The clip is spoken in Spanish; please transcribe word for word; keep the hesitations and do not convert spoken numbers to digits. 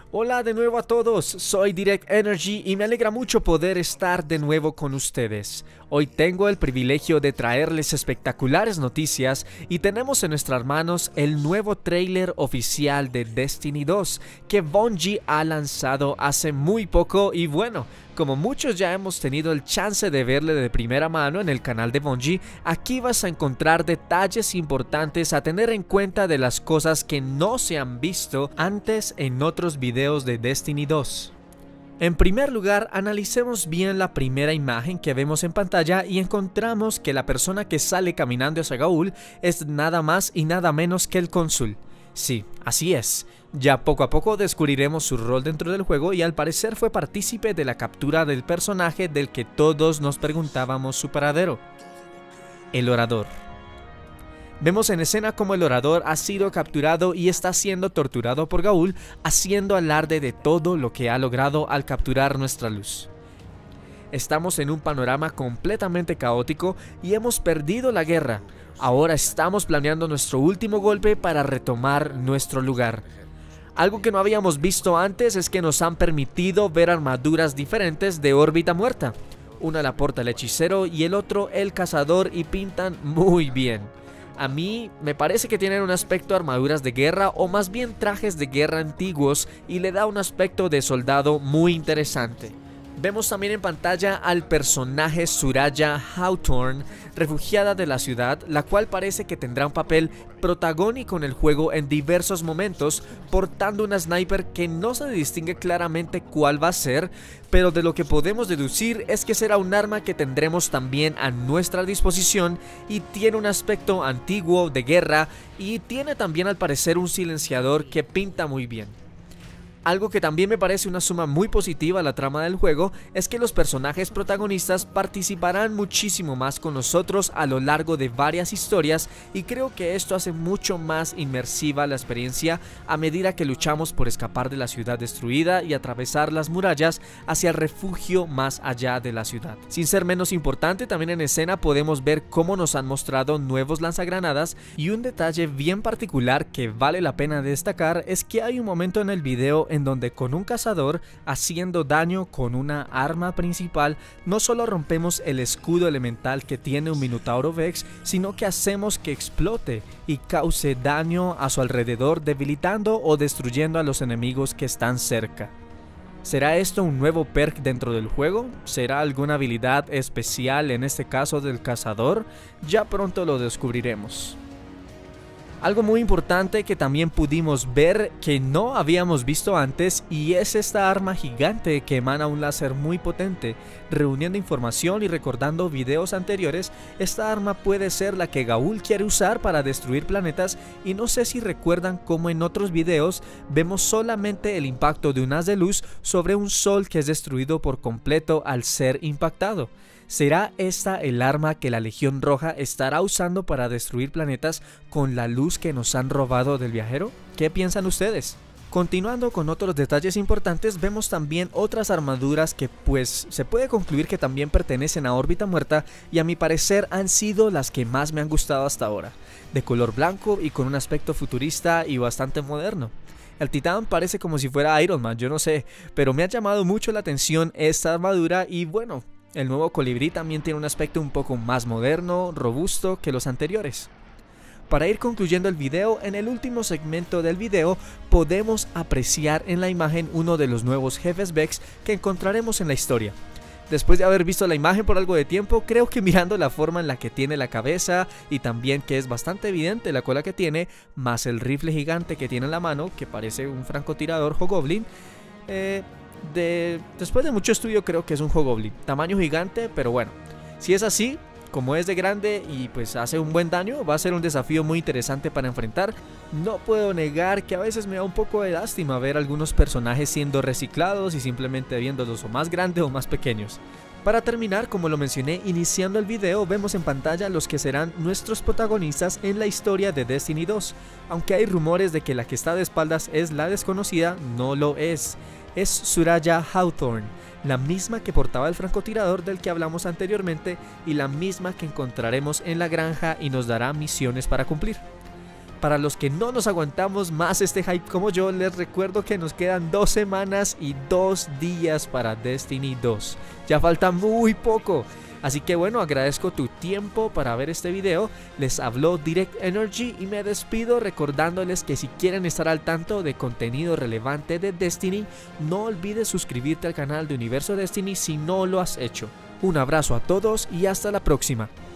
Hola de nuevo a todos, soy Direct Energy y me alegra mucho poder estar de nuevo con ustedes. Hoy tengo el privilegio de traerles espectaculares noticias y tenemos en nuestras manos el nuevo tráiler oficial de Destiny dos que Bungie ha lanzado hace muy poco y bueno, como muchos ya hemos tenido el chance de verle de primera mano en el canal de Bungie, aquí vas a encontrar detalles importantes a tener en cuenta de las cosas que no se han visto antes en otros videos de Destiny dos. En primer lugar, analicemos bien la primera imagen que vemos en pantalla y encontramos que la persona que sale caminando hacia Gaul es nada más y nada menos que el cónsul. Sí, así es. Ya poco a poco descubriremos su rol dentro del juego y al parecer fue partícipe de la captura del personaje del que todos nos preguntábamos su paradero. El orador. Vemos en escena como el orador ha sido capturado y está siendo torturado por Gaul, haciendo alarde de todo lo que ha logrado al capturar nuestra luz. Estamos en un panorama completamente caótico y hemos perdido la guerra. Ahora estamos planeando nuestro último golpe para retomar nuestro lugar. Algo que no habíamos visto antes es que nos han permitido ver armaduras diferentes de órbita muerta. Una la porta el hechicero y el otro el cazador y pintan muy bien. A mí me parece que tienen un aspecto de armaduras de guerra o más bien trajes de guerra antiguos y le da un aspecto de soldado muy interesante. Vemos también en pantalla al personaje Soraya Hawthorne, refugiada de la ciudad, la cual parece que tendrá un papel protagónico en el juego en diversos momentos, portando una sniper que no se distingue claramente cuál va a ser, pero de lo que podemos deducir es que será un arma que tendremos también a nuestra disposición y tiene un aspecto antiguo de guerra y tiene también al parecer un silenciador que pinta muy bien. Algo que también me parece una suma muy positiva a la trama del juego es que los personajes protagonistas participarán muchísimo más con nosotros a lo largo de varias historias y creo que esto hace mucho más inmersiva la experiencia a medida que luchamos por escapar de la ciudad destruida y atravesar las murallas hacia el refugio más allá de la ciudad. Sin ser menos importante, también en escena podemos ver cómo nos han mostrado nuevos lanzagranadas y un detalle bien particular que vale la pena destacar es que hay un momento en el video en en donde con un cazador haciendo daño con una arma principal no solo rompemos el escudo elemental que tiene un Minotauro Vex, sino que hacemos que explote y cause daño a su alrededor, debilitando o destruyendo a los enemigos que están cerca. ¿Será esto un nuevo perk dentro del juego? ¿Será alguna habilidad especial en este caso del cazador? Ya pronto lo descubriremos. Algo muy importante que también pudimos ver que no habíamos visto antes y es esta arma gigante que emana un láser muy potente. Reuniendo información y recordando videos anteriores, esta arma puede ser la que Gaul quiere usar para destruir planetas y no sé si recuerdan cómo en otros videos vemos solamente el impacto de un haz de luz sobre un sol que es destruido por completo al ser impactado. ¿Será esta el arma que la Legión Roja estará usando para destruir planetas con la luz que nos han robado del viajero? ¿Qué piensan ustedes? Continuando con otros detalles importantes, vemos también otras armaduras que pues se puede concluir que también pertenecen a órbita muerta y a mi parecer han sido las que más me han gustado hasta ahora, de color blanco y con un aspecto futurista y bastante moderno. El titán parece como si fuera Iron Man, yo no sé, pero me ha llamado mucho la atención esta armadura y bueno, el nuevo colibrí también tiene un aspecto un poco más moderno, robusto que los anteriores. Para ir concluyendo el video, en el último segmento del video podemos apreciar en la imagen uno de los nuevos jefes Vex que encontraremos en la historia. Después de haber visto la imagen por algo de tiempo, creo que mirando la forma en la que tiene la cabeza y también que es bastante evidente la cola que tiene, más el rifle gigante que tiene en la mano, que parece un francotirador Hobgoblin, eh... De, después de mucho estudio creo que es un Hobgoblin, tamaño gigante, pero bueno, si es así, como es de grande y pues hace un buen daño, va a ser un desafío muy interesante para enfrentar. No puedo negar que a veces me da un poco de lástima ver algunos personajes siendo reciclados y simplemente viéndolos o más grandes o más pequeños. Para terminar, como lo mencioné iniciando el video, vemos en pantalla los que serán nuestros protagonistas en la historia de Destiny dos. Aunque hay rumores de que la que está de espaldas es la desconocida, no lo es. Es Soraya Hawthorne, la misma que portaba el francotirador del que hablamos anteriormente y la misma que encontraremos en la granja y nos dará misiones para cumplir. Para los que no nos aguantamos más este hype como yo, les recuerdo que nos quedan dos semanas y dos días para Destiny dos. Ya falta muy poco. Así que bueno, agradezco tu tiempo para ver este video. Les habló Direct Energy y me despido recordándoles que si quieren estar al tanto de contenido relevante de Destiny, no olvides suscribirte al canal de Universo Destiny si no lo has hecho. Un abrazo a todos y hasta la próxima.